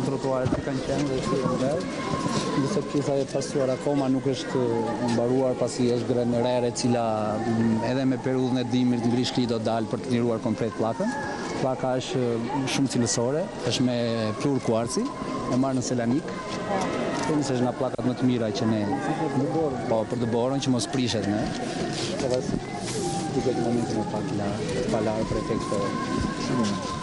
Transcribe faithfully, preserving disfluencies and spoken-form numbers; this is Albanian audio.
trotuaret që kanë qenë dhe shtirë në verë, ndërsa pjesa e pastruar akoma nuk është mbaruar pasi është grenërere cila edhe me periudhën e dimrit ngrish kli do dalë për të liruar komplet pllakën. Pllaka është shumë cilësore, është me plur kuarci, e marrë në Selanik. Nëse është nga pllakat më të mira që ne, po për dëborën që mos prishet ne. Duket në momentin e pak la, pa larë për efekt të shumë.